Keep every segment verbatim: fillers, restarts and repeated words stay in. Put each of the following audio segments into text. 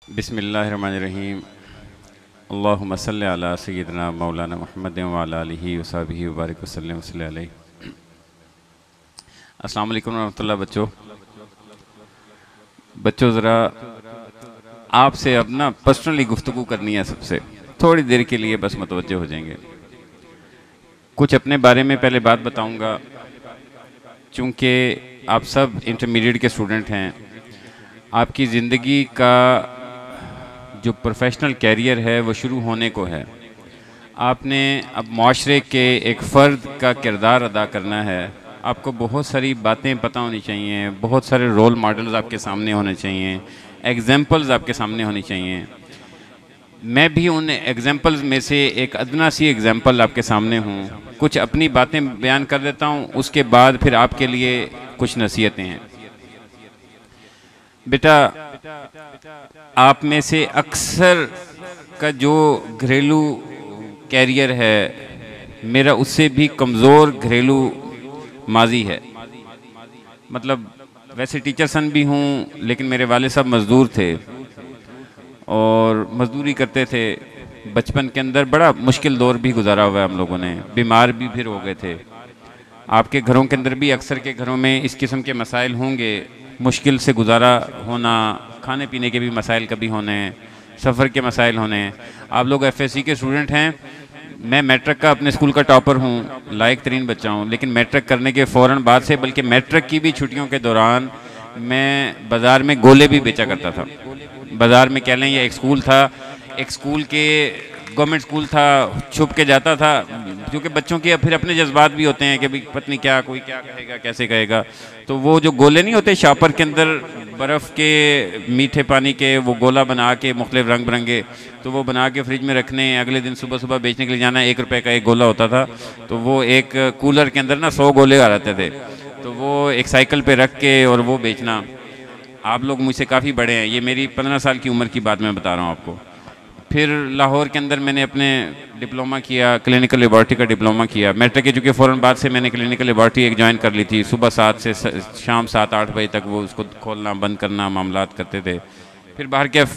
بسم اللہ الرحمن الرحیم اللہم صلی علی سیدنا مولانا محمد وعلی آلہ وصحبہ وبارک وسلم صلی اللہ علیہ. السلام علیکم ورحمۃ اللہ. بچوں بچوں ذرا آپ سے اب نا پرسنلی گفتگو کرنی ہے. سب سے تھوڑی دیر کے لیے بس متوجہ ہو جائیں گے. کچھ اپنے بارے میں پہلے بات بتاؤں گا. چونکہ آپ سب انٹرمیڈیٹ کے اسٹوڈنٹ ہیں، آپ کی زندگی کا جو پروفیشنل کیریئر ہے وہ شروع ہونے کو ہے. آپ نے اب معاشرے کے ایک فرد کا کردار ادا کرنا ہے. آپ کو بہت ساری باتیں پتہ ہونی چاہیے، بہت سارے رول ماڈلز آپ کے سامنے ہونے چاہیے، ایگزامپلز آپ کے سامنے ہونی چاہیے. میں بھی ان ایگزامپلز میں سے ایک ادنا سی ایگزامپل آپ کے سامنے ہوں. کچھ اپنی باتیں بیان کر دیتا ہوں، اس کے بعد پھر آپ کے لیے کچھ نصیحتیں ہیں. بیٹا، آپ میں سے اکثر کا جو گھریلو کیریئر ہے میرا اس سے بھی کمزور گھریلو ماضی ہے. مطلب ویسے ٹیچر سن بھی ہوں، لیکن میرے والد صاحب مزدور تھے اور مزدوری کرتے تھے. بچپن کے اندر بڑا مشکل دور بھی گزارا ہوا ہے ہم لوگوں نے، بیمار بھی پھر ہو گئے تھے. آپ کے گھروں کے اندر بھی اکثر کے گھروں میں اس قسم کے مسائل ہوں گے. مشکل سے گزارا ہونا، کھانے پینے کے بھی مسائل کبھی ہونے ہیں، سفر کے مسائل ہونے ہیں. آپ لوگ ایف ایس سی کے اسٹوڈنٹ ہیں. میں میٹرک کا اپنے اسکول کا ٹاپر ہوں، لائق ترین بچہ ہوں. لیکن میٹرک کرنے کے فوراً بعد سے، بلکہ میٹرک کی بھی چھٹیوں کے دوران میں بازار میں گولے بھی بیچا کرتا تھا. بازار میں کہہ لیں یہ ایک اسکول تھا، ایک اسکول کے گورنمنٹ اسکول تھا، چھپ کے جاتا تھا. کیونکہ بچوں کے پھر اپنے جذبات بھی ہوتے ہیں کہ بھی پتہ نہیں کیا، کوئی کیا کہے گا، کیسے کہے گا. تو وہ جو گولے نہیں ہوتے شاپر کے اندر برف کے، میٹھے پانی کے، وہ گولا بنا کے مختلف رنگ برنگے، تو وہ بنا کے فریج میں رکھنے، اگلے دن صبح صبح بیچنے کے لیے جانا. ایک روپے کا ایک گولا ہوتا تھا. تو وہ ایک کولر کے اندر نا سو گولے آ رہتے تھے. تو وہ ایک سائیکل پہ رکھ کے اور وہ بیچنا. آپ لوگ مجھ سے کافی بڑے ہیں، یہ میری پندرہ سال کی عمر کی بات میں بتا رہا ہوں آپ کو. پھر لاہور کے اندر میں نے اپنے ڈپلومہ کیا، کلینکل لیبارٹری کا ڈپلومہ کیا. میٹرک کے چونکہ فوراً بعد سے میں نے کلینکل لیبارٹری ایک جوائن کر لی تھی. صبح سات سے شام سات آٹھ بجے تک وہ اس کو کھولنا بند کرنا معاملات کرتے تھے. پھر باہر کے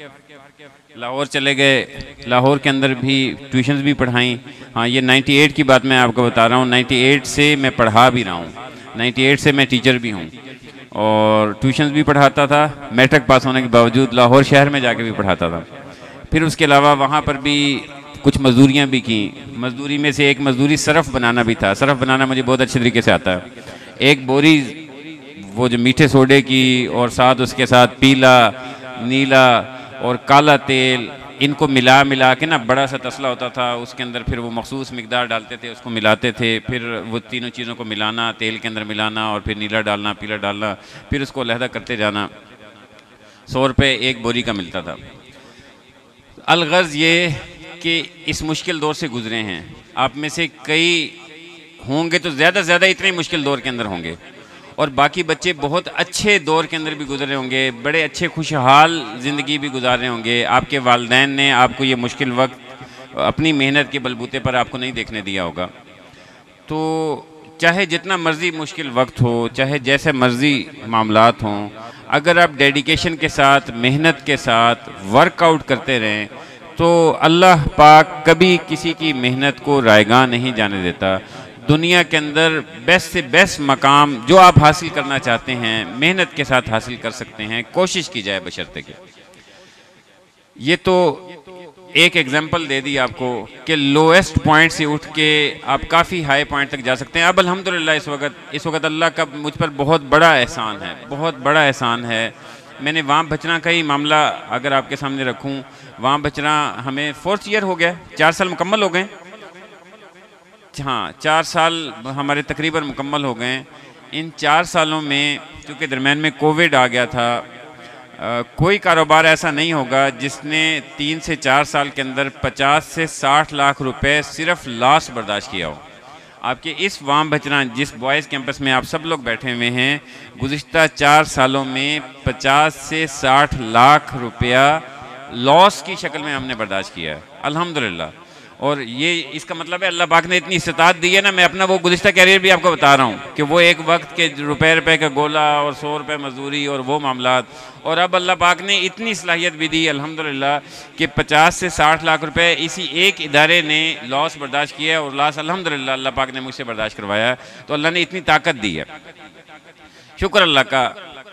لاہور چلے گئے. لاہور کے اندر بھی ٹیوشنز بھی پڑھائیں. ہاں، یہ نائنٹی ایٹ کی بات میں آپ کو بتا رہا ہوں. نائنٹی ایٹ سے میں پڑھا بھی رہا ہوں، نائنٹی ایٹ سے میں ٹیچر بھی ہوں اور ٹیوشنز بھی پڑھاتا تھا. میٹرک پاس ہونے کے باوجود لاہور شہر میں جا کے بھی پڑھاتا تھا. پھر اس کے علاوہ وہاں پر بھی کچھ مزدوریاں بھی کیں. مزدوری میں سے ایک مزدوری صرف بنانا بھی تھا. صرف بنانا مجھے بہت اچھے طریقے سے آتا ہے. ایک بوری وہ جو میٹھے سوڈے کی اور ساتھ اس کے ساتھ پیلا، نیلا اور کالا تیل، ان کو ملا ملا کے نا بڑا سا تسلا ہوتا تھا. اس کے اندر پھر وہ مخصوص مقدار ڈالتے تھے، اس کو ملاتے تھے. پھر وہ تینوں چیزوں کو ملانا، تیل کے اندر ملانا اور پھر نیلا ڈالنا، پیلا ڈالنا، پھر اس کو علیحدہ کرتے جانا. سو روپے ایک بوری کا ملتا تھا. الغرض یہ کہ اس مشکل دور سے گزرے ہیں. آپ میں سے کئی ہوں گے تو زیادہ سے زیادہ اتنے مشکل دور کے اندر ہوں گے، اور باقی بچے بہت اچھے دور کے اندر بھی گزرے ہوں گے، بڑے اچھے خوشحال زندگی بھی گزارے ہوں گے. آپ کے والدین نے آپ کو یہ مشکل وقت اپنی محنت کے بلبوتے پر آپ کو نہیں دیکھنے دیا ہوگا. تو چاہے جتنا مرضی مشکل وقت ہو، چاہے جیسے مرضی معاملات ہوں، اگر آپ ڈیڈیکیشن کے ساتھ، محنت کے ساتھ ورک آؤٹ کرتے رہیں تو اللہ پاک کبھی کسی کی محنت کو رائیگاں نہیں جانے دیتا. دنیا کے اندر بیسٹ سے بیسٹ مقام جو آپ حاصل کرنا چاہتے ہیں محنت کے ساتھ حاصل کر سکتے ہیں، کوشش کی جائے بشرطے کہ. یہ تو ایک ایگزامپل دے دی آپ کو کہ لویسٹ پوائنٹ سے اٹھ کے آپ کافی ہائی پوائنٹ تک جا سکتے ہیں. اب الحمدللہ اس وقت اس وقت اللہ کا مجھ پر بہت بڑا احسان ہے، بہت بڑا احسان ہے. میں نے وہاں بچنا کا ہی معاملہ اگر آپ کے سامنے رکھوں، وہاں بچنا ہمیں فورتھ ایئر ہو گیا، چار سال مکمل ہو گئے. ہاں، چار سال ہمارے تقریباً مکمل ہو گئے. ان چار سالوں میں چونکہ درمیان میں کووڈ آ گیا تھا، کوئی کاروبار ایسا نہیں ہوگا جس نے تین سے چار سال کے اندر پچاس سے ساٹھ لاکھ روپے صرف لاس برداشت کیا ہو. آپ کے اس وام بچنا جس بوائز کیمپس میں آپ سب لوگ بیٹھے ہوئے ہیں، گزشتہ چار سالوں میں پچاس سے ساٹھ لاکھ روپیہ لاس کی شکل میں ہم نے برداشت کیا ہے الحمدللہ. اور یہ اس کا مطلب ہے اللہ پاک نے اتنی استطاعت دی ہے نا. میں اپنا وہ گزشتہ کیریئر بھی آپ کو بتا رہا ہوں کہ وہ ایک وقت کے روپے روپے کا گولا اور سو روپے مزدوری اور وہ معاملات, اور اب اللہ پاک نے اتنی صلاحیت بھی دی الحمدللہ کہ پچاس سے ساٹھ لاکھ روپے اسی ایک ادارے نے لاس برداشت کیا ہے, اور لاس الحمدللہ اللہ پاک نے مجھ سے برداشت کروایا. تو اللہ نے اتنی طاقت دی ہے, شکر اللہ کا.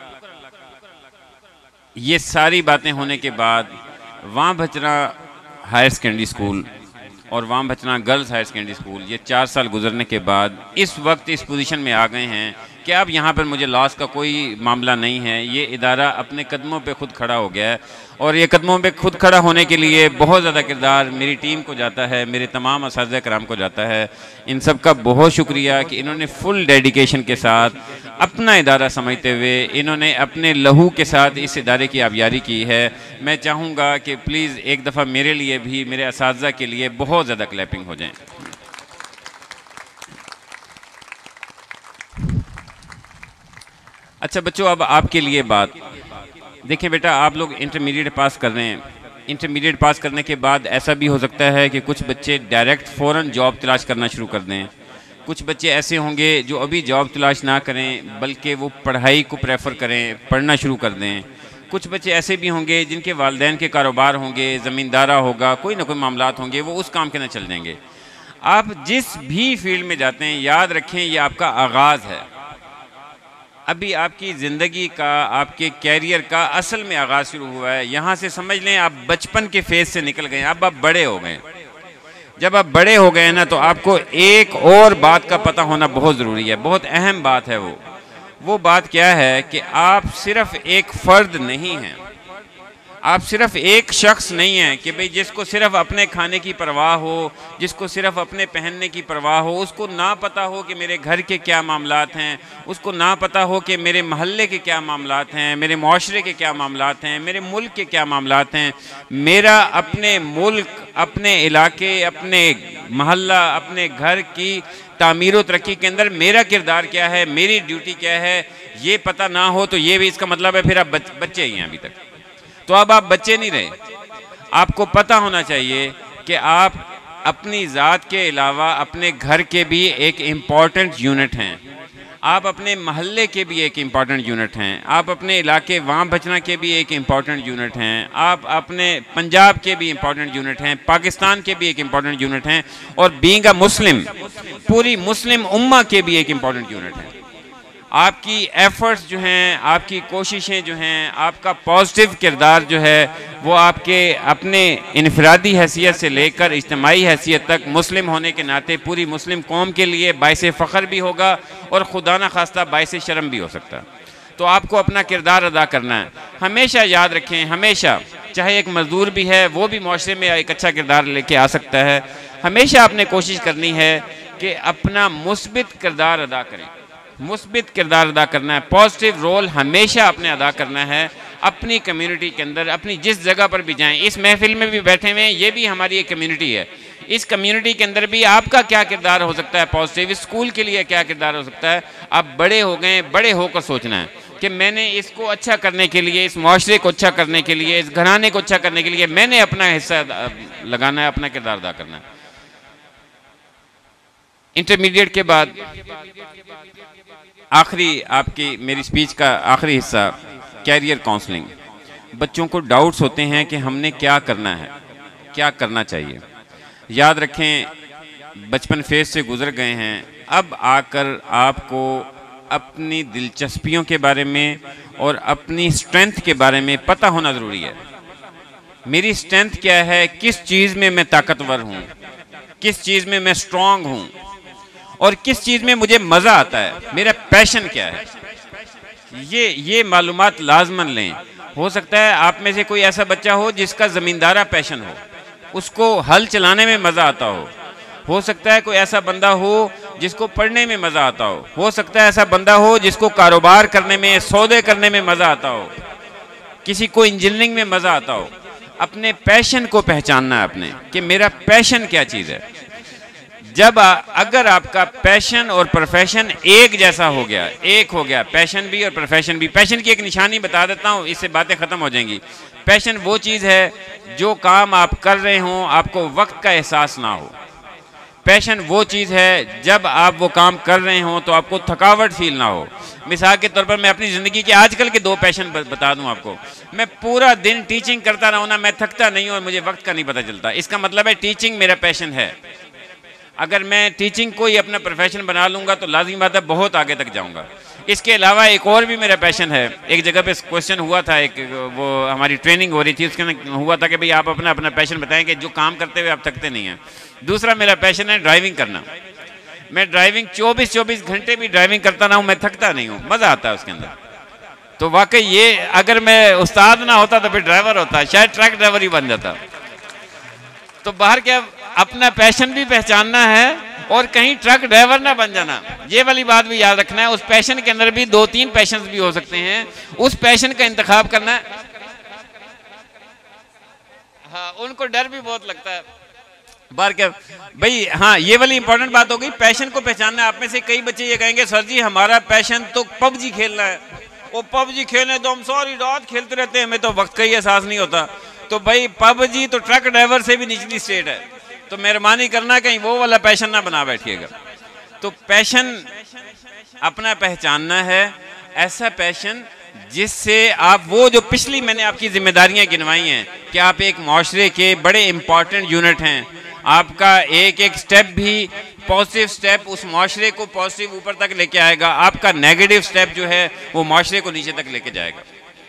یہ ساری باتیں ہونے کے بعد وہاں بچنا ہائر سیکنڈری اسکول اور وہاں بچنا گرلز ہائر سیکنڈری اسکول, یہ چار سال گزرنے کے بعد اس وقت اس پوزیشن میں آ گئے ہیں کہ اب یہاں پر مجھے لاس کا کوئی معاملہ نہیں ہے. یہ ادارہ اپنے قدموں پہ خود کھڑا ہو گیا ہے, اور یہ قدموں پہ خود کھڑا ہونے کے لیے بہت زیادہ کردار میری ٹیم کو جاتا ہے, میرے تمام اساتذہ کرام کو جاتا ہے. ان سب کا بہت شکریہ کہ انہوں نے فل ڈیڈیکیشن کے ساتھ اپنا ادارہ سمجھتے ہوئے انہوں نے اپنے لہو کے ساتھ اس ادارے کی آبیاری کی ہے. میں چاہوں گا کہ پلیز ایک دفعہ میرے لیے بھی, میرے اساتذہ کے لیے بہت زیادہ کلیپنگ ہو جائیں. اچھا بچوں, اب آپ کے لیے بات دیکھیں. بیٹا آپ لوگ انٹرمیڈیٹ پاس کر رہے ہیں, انٹرمیڈیٹ پاس کرنے کے بعد ایسا بھی ہو سکتا ہے کہ کچھ بچے ڈائریکٹ فوراً جاب تلاش کرنا شروع کر دیں. کچھ بچے ایسے ہوں گے جو ابھی جاب تلاش نہ کریں بلکہ وہ پڑھائی کو پریفر کریں, پڑھنا شروع کر دیں. کچھ بچے ایسے بھی ہوں گے جن کے والدین کے کاروبار ہوں گے, زمیندارہ ہوگا, کوئی نہ کوئی معاملات ہوں گے, وہ اس کام کے نہ چل جائیں گے. آپ جس بھی فیلڈ میں جاتے ہیں یاد رکھیں یہ آپ کا آغاز ہے. ابھی آپ کی زندگی کا, آپ کے کیریئر کا اصل میں آغاز شروع ہوا ہے. یہاں سے سمجھ لیں آپ بچپن کے فیز سے نکل گئے ہیں, اب آپ بڑے ہو گئے. جب آپ بڑے ہو گئے نا تو آپ کو ایک اور بات کا پتہ ہونا بہت ضروری ہے, بہت اہم بات ہے. وہ وہ بات کیا ہے کہ آپ صرف ایک فرد نہیں ہیں, آپ صرف ایک شخص نہیں ہیں کہ بھئی جس کو صرف اپنے کھانے کی پرواہ ہو, جس کو صرف اپنے پہننے کی پرواہ ہو, اس کو نہ پتہ ہو کہ میرے گھر کے کیا معاملات ہیں, اس کو نہ پتہ ہو کہ میرے محلے کے کیا معاملات ہیں, میرے معاشرے کے کیا معاملات ہیں, میرے ملک کے کیا معاملات ہیں. میرا اپنے ملک, اپنے علاقے, اپنے محلہ, اپنے گھر کی تعمیر و ترقی کے اندر میرا کردار کیا ہے, میری ڈیوٹی کیا ہے, یہ پتہ نہ ہو تو یہ بھی اس کا مطلب ہے پھر آپ بچے ہی ہیں ابھی تک. تو اب آپ بچے نہیں رہے. آپ کو پتہ ہونا چاہیے کہ آپ اپنی ذات کے علاوہ اپنے گھر کے بھی ایک امپورٹنٹ یونٹ ہیں, آپ اپنے محلے کے بھی ایک امپورٹنٹ یونٹ ہیں, آپ اپنے علاقے وہاں بچنا کے بھی ایک امپورٹنٹ یونٹ ہیں, آپ اپنے پنجاب کے بھی امپورٹنٹ یونٹ ہیں, پاکستان کے بھی ایک امپورٹنٹ یونٹ ہیں, اور بینگ اے مسلم پوری مسلم امہ کے بھی ایک امپورٹنٹ یونٹ ہیں. آپ کی ایفرٹس جو ہیں, آپ کی کوششیں جو ہیں, آپ کا پازیٹیو کردار جو ہے وہ آپ کے اپنے انفرادی حیثیت سے لے کر اجتماعی حیثیت تک مسلم ہونے کے ناطے پوری مسلم قوم کے لیے باعث فخر بھی ہوگا اور خدا نہ خواستہ باعث شرم بھی ہو سکتا ہے. تو آپ کو اپنا کردار ادا کرنا ہے. ہمیشہ یاد رکھیں, ہمیشہ, چاہے ایک مزدور بھی ہے وہ بھی معاشرے میں ایک اچھا کردار لے کے آ سکتا ہے, ہمیشہ آپ نے کوشش کرنی ہے کہ اپنا مثبت کردار ادا کریں, مثبت کردار ادا کرنا ہے, پازیٹیو رول ہمیشہ اپنے ادا کرنا ہے اپنی کمیونٹی کے اندر. اپنی جس جگہ پر بھی جائیں, اس محفل میں بھی بیٹھے ہوئے ہیں, یہ بھی ہماری ایک کمیونٹی ہے, اس کمیونٹی کے اندر بھی آپ کا کیا کردار ہو سکتا ہے پازیٹیو, اسکول کے لیے کیا کردار ہو سکتا ہے. آپ بڑے ہو گئے, بڑے ہو کر سوچنا ہے کہ میں نے اس کو اچھا کرنے کے لیے, اس معاشرے کو اچھا کرنے کے لیے, اس گھرانے کو اچھا کرنے کے لیے میں نے اپنا حصہ لگانا ہے, اپنا کردار ادا کرنا ہے. انٹرمیڈیٹ کے بعد آخری آپ کی میری سپیچ کا آخری حصہ کیریئر کاؤنسلنگ. بچوں کو ڈاؤٹس ہوتے ہیں کہ ہم نے کیا کرنا ہے, کیا کرنا چاہیے. یاد رکھیں بچپن فیز سے گزر گئے ہیں, اب آ کر آپ کو اپنی دلچسپیوں کے بارے میں اور اپنی سٹرینتھ کے بارے میں پتہ ہونا ضروری ہے. میری سٹرینتھ کیا ہے, کس چیز میں میں طاقتور ہوں, کس چیز میں میں سٹرونگ ہوں, اور کس چیز میں مجھے مزہ آتا ہے, میرا پیشن کیا ہے. یہ یہ معلومات لازماً لیں. ہو سکتا ہے آپ میں سے کوئی ایسا بچہ ہو جس کا زمیندارہ پیشن ہو, اس کو ہل چلانے میں مزہ آتا ہو. ہو سکتا ہے کوئی ایسا بندہ ہو جس کو پڑھنے میں مزہ آتا ہو. ہو سکتا ہے ایسا بندہ ہو جس کو کاروبار کرنے میں, سودے کرنے میں مزہ آتا ہو. کسی کو انجینئرنگ میں مزہ آتا ہو. اپنے پیشن کو پہچاننا ہے اپنے کہ میرا پیشن کیا چیز ہے. جب اگر آپ کا پیشن اور پروفیشن ایک جیسا ہو گیا, ایک ہو گیا پیشن بھی اور پروفیشن بھی. پیشن کی ایک نشانی بتا دیتا ہوں, اس سے باتیں ختم ہو جائیں گی. پیشن وہ چیز ہے جو کام آپ کر رہے ہوں آپ کو وقت کا احساس نہ ہو. پیشن وہ چیز ہے جب آپ وہ کام کر رہے ہوں تو آپ کو تھکاوٹ فیل نہ ہو. مثال کے طور پر میں اپنی زندگی کے آج کل کے دو پیشن بتا دوں آپ کو. میں پورا دن ٹیچنگ کرتا رہوں نا، میں تھکتا نہیں ہوں اور مجھے وقت کا نہیں پتہ چلتا. اس کا مطلب ہے ٹیچنگ میرا پیشن ہے. اگر میں ٹیچنگ کو ہی اپنا پروفیشن بنا لوں گا تو لازم بات ہے بہت آگے تک جاؤں گا. اس کے علاوہ ایک اور بھی میرا پیشن ہے. ایک جگہ پہ کوشچن ہوا تھا، ایک وہ ہماری ٹریننگ ہو رہی تھی، اس کے ہوا تھا کہ بھئی آپ اپنا اپنا پیشن بتائیں کہ جو کام کرتے ہوئے آپ تھکتے نہیں ہیں. دوسرا میرا پیشن ہے ڈرائیونگ کرنا. میں ڈرائیونگ چوبیس چوبیس گھنٹے بھی ڈرائیونگ کرتا رہا ہوں، میں تھکتا نہیں ہوں، مزہ آتا ہے اس کے اندر. تو واقعی یہ اگر میں استاد نہ ہوتا تو پھر ڈرائیور ہوتا، شاید ٹرک ڈرائیور ہی بن جاتا. تو باہر کیا اپنا پیشن بھی پہچاننا ہے اور کہیں ٹرک ڈرائیور نہ بن جانا. یہ والی بات بھی یاد رکھنا ہے. اس پیشن کے اندر بھی دو تین پیشنز بھی ہو سکتے ہیں، اس پیشن کا انتخاب کرنا ہے. ہاں ان کو ڈر بھی بہت لگتا ہے بار کیا بھئی. ہاں یہ والی امپورٹنٹ بات ہو گئی، پیشن کو پہچاننا. آپ میں سے کئی بچے یہ کہیں گے سر جی ہمارا پیشن تو پب جی کھیلنا ہے، وہ پب جی کھیلنے تو ہم ساری رات کھیلتے رہتے ہیں، ہمیں تو وقت کا ہی احساس نہیں ہوتا. تو بھئی پب جی تو ٹرک ڈرائیور سے بھی نچلی سٹیٹ ہے، تو مہربانی کرنا کہیں وہ والا پیشن نہ بنا بیٹھیے گا. تو پیشن اپنا پہچاننا ہے، ایسا پیشن جس سے آپ وہ جو پچھلی میں نے آپ کی ذمہ داریاں گنوائی ہیں کہ آپ ایک معاشرے کے بڑے امپورٹنٹ یونٹ ہیں. آپ کا ایک ایک سٹیپ بھی پازیٹیو سٹیپ اس معاشرے کو پازیٹیو اوپر تک لے کے آئے گا. آپ کا نیگیٹو سٹیپ جو ہے وہ معاشرے کو نیچے تک لے کے جائے گا.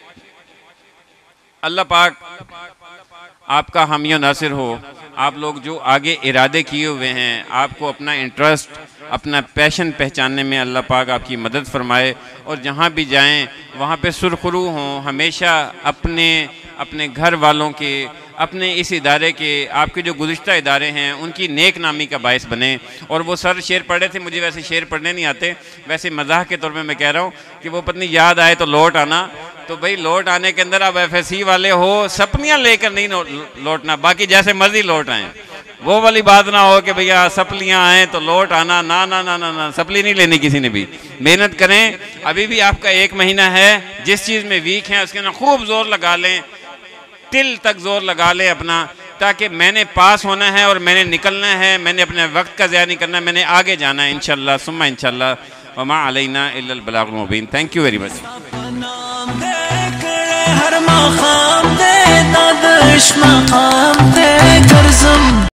اللہ پاک آپ کا حامی و ناصر ہو. آپ لوگ جو آگے ارادے کیے ہوئے ہیں، آپ کو اپنا انٹرسٹ اپنا پیشن پہچاننے میں اللہ پاک آپ کی مدد فرمائے، اور جہاں بھی جائیں وہاں پہ سرخرو ہوں. ہمیشہ اپنے اپنے گھر والوں کے، اپنے اس ادارے کے، آپ کے جو گزشتہ ادارے ہیں ان کی نیک نامی کا باعث بنیں. اور وہ سر شعر پڑھ رہے تھے، مجھے ویسے شعر پڑھنے نہیں آتے، ویسے مزاح کے طور پہ میں کہہ رہا ہوں کہ وہ پتنی یاد آئے تو لوٹ آنا. تو بھئی لوٹ آنے کے اندر آپ ایف ایس سی والے ہو، سپنیاں لے کر نہیں لوٹنا، باقی جیسے مرضی لوٹ آئیں. وہ والی بات نہ ہو کہ بھئی سپلیاں آئیں تو لوٹ آنا، نا نا نا نا نا سپلی نہیں لینی کسی نے بھی. محنت کریں، ابھی بھی آپ کا ایک مہینہ ہے. جس چیز میں ویک ہیں اس کے اندر خوب زور لگا لیں، ٹل تک زور لگا لیں اپنا، تاکہ میں نے پاس ہونا ہے اور میں نے نکلنا ہے، میں نے اپنے وقت کا ضیاع نہیں کرنا، میں نے آگے جانا ہے انشاءاللہ ثم انشاءاللہ. وما علینا الا البلاغ المبین. Thank you very much. ہر مقام دے دادش مقام دے کرزم